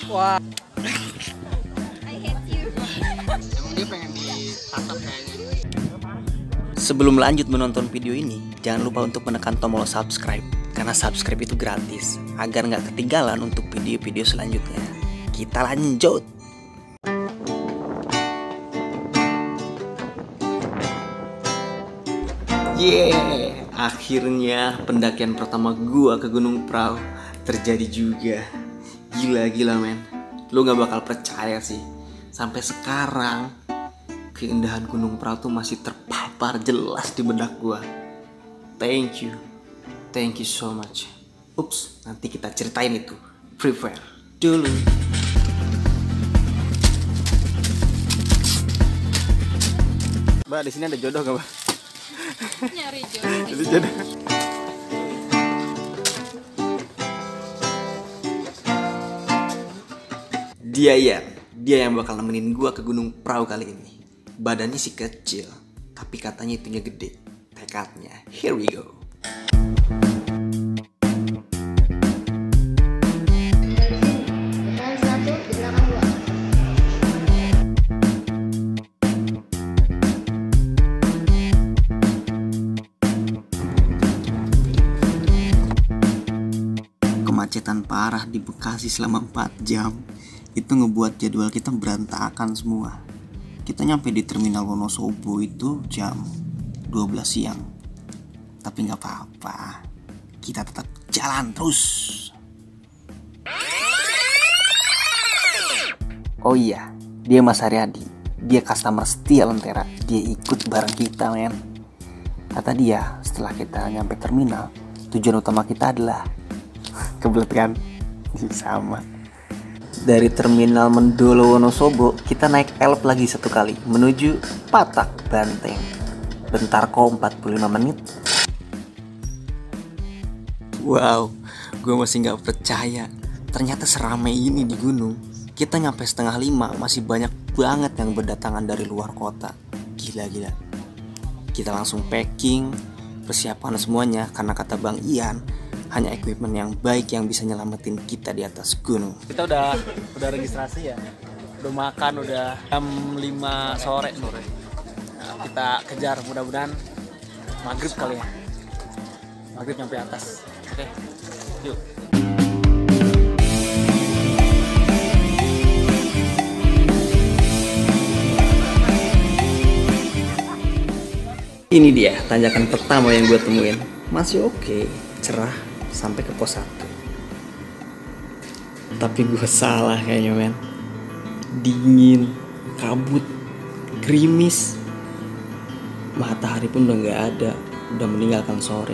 Wah. I hate you. Emang dia pengen ditatap kayaknya. Sebelum lanjut menonton video ini, jangan lupa untuk menekan tombol subscribe, karena subscribe itu gratis, agar nggak ketinggalan untuk video-video selanjutnya. Kita lanjut. Yeah, akhirnya pendakian pertama gua ke Gunung Prau terjadi juga. Gila men, lu gak bakal percaya sih, sampai sekarang keindahan Gunung Prau tuh masih terpapar jelas di benak gua. Thank you so much. Ups, nanti kita ceritain itu. Prepare dulu. Mbak, di sini ada jodoh gak, Mbak? Nyari jodoh. Jodoh. Dia yang bakal nemenin gua ke Gunung Prau kali ini. Badannya sih kecil, tapi katanya itunya gede. Tekadnya, here we go. Kemacetan parah di Bekasi selama 4 jam. Itu ngebuat jadwal kita berantakan semua. Kita nyampe di Terminal Wonosobo itu jam 12 siang. Tapi gak apa-apa, kita tetap jalan terus. Oh iya, dia Mas Haryadi. Dia customer setia Lentera. Dia ikut bareng kita, men. Kata dia, setelah kita nyampe terminal, tujuan utama kita adalah kebelet kan? Sama. Dari Terminal Mendolo Wonosobo, kita naik elf lagi satu kali menuju Patak Banteng. Bentar kok, 45 menit. Wow, gue masih gak percaya. Ternyata seramai ini di gunung. Kita nyampe 4:30, masih banyak banget yang berdatangan dari luar kota. Gila. Kita langsung packing, persiapan semuanya, karena kata Bang Ian, hanya equipment yang baik yang bisa nyelamatin kita di atas gunung. Kita udah registrasi ya. Udah makan, udah jam 5 sore. Nah, kita kejar, mudah-mudahan maghrib kali ya. Maghrib nyampe atas. Oke, yuk. Ini dia tanjakan pertama yang gue temuin. Masih oke, cerah sampai ke pos 1. Tapi gue salah kayaknya, men. Dingin, kabut, gerimis. Matahari pun udah gak ada, udah meninggalkan sore.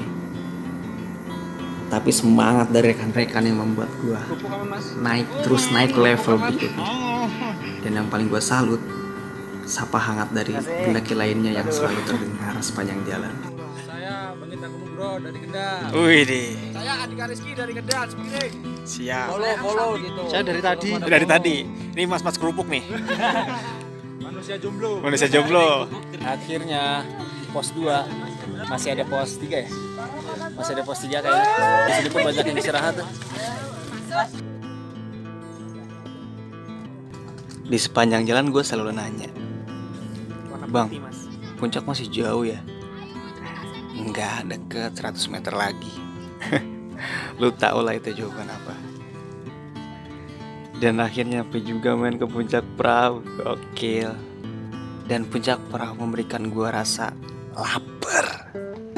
Tapi semangat dari rekan-rekan yang membuat gue naik level berikutnya. Dan yang paling gue salut, sapa hangat dari pendaki lainnya yang selalu terdengar sepanjang jalan. Saya Pencinta Gunung Bro dari Kendal. Wih deh. Saya Andika Rizky dari Kendal, Sepiring. Siap. Follow gitu. Saya dari tadi. Ini mas kerupuk nih. Manusia jomblo. Akhirnya pos 2. Masih ada pos 3 ya? Masih ada pos 3 kayaknya. Di sini pun banyak yang istirahat tuh. Di sepanjang jalan gue selalu nanya, Bang, puncak masih jauh ya? Enggak, deket 100 meter lagi. Lu tau lah itu jawaban apa. Dan akhirnya sampai juga main ke Puncak Prau. Gokil. Dan Puncak Prau memberikan gue rasa lapar.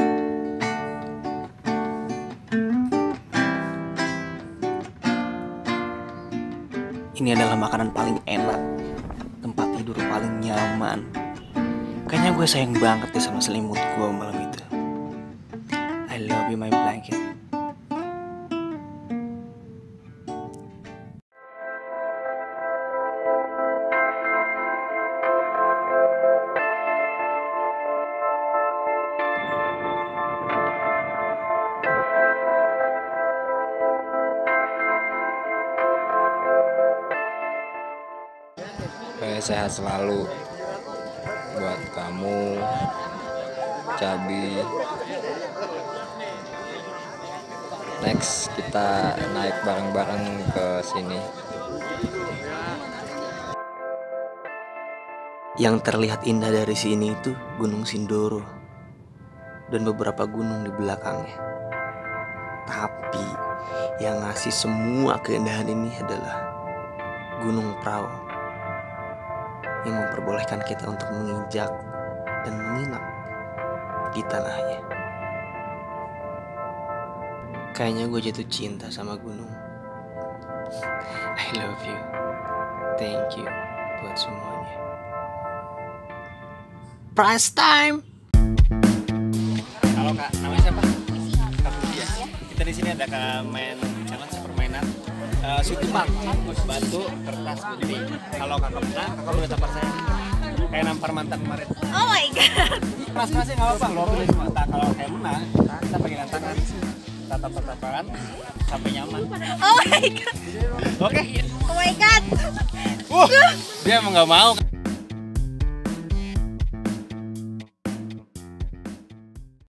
Ini adalah makanan paling enak, tempat tidur paling nyaman. Kayaknya gue sayang banget deh sama selimut gue malam itu. I love you my blanket. Sehat selalu buat kamu, Cabi. Next kita naik bareng-bareng ke sini. Yang terlihat indah dari sini itu Gunung Sindoro dan beberapa gunung di belakangnya. Tapi yang ngasih semua keindahan ini adalah Gunung Prau yang memperbolehkan kita untuk menginjak dan menginap di tanahnya. Kayaknya gue jatuh cinta sama gunung. I love you. Thank you buat semuanya. Price time. Halo Kak, namanya siapa? Kak Puji ya. Kita di sini ada main challenge permainan sutupan, batu, kertas, gunting. Kalau Kakak menang, Kakak boleh tampar saya. Kayak nampar mantan kemarin. Oh my god. Keras-kerasnya nggak apa-apa, lo pilih semua. Kalau kayak menang, kita pegangan tangan, tatap-tatapan sampai nyaman. Oh my god. Oke. Oh my god. Dia emang nggak mau.